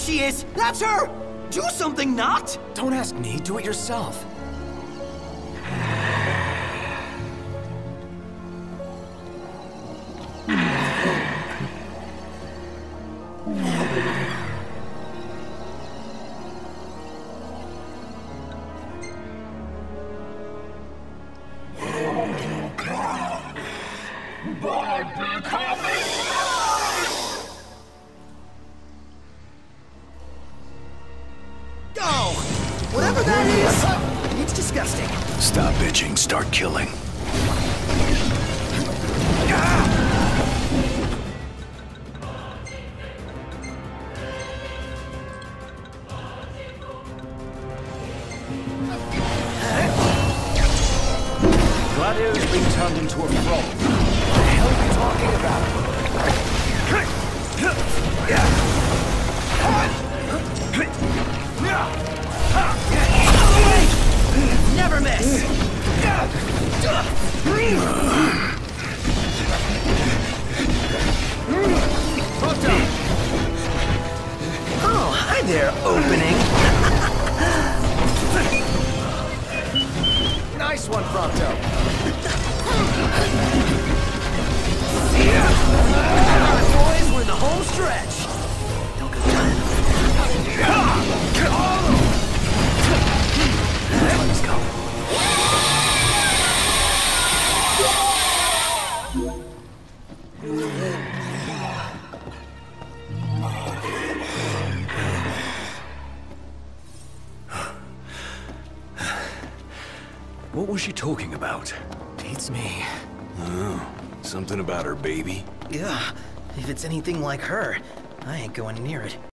she is! That's her! Do something, Noct! Don't ask me, do it yourself. Whatever that is, it's disgusting. Stop bitching, start killing. Gladio's been turned into a frog. What the hell are you talking about? Never miss! Oh, hi there, opening. Nice one, Prompto. Boys, we're in the home stretch. Don't go done. Let's go. What was she talking about? Beats me. Oh, something about her baby? Yeah, if it's anything like her, I ain't going near it.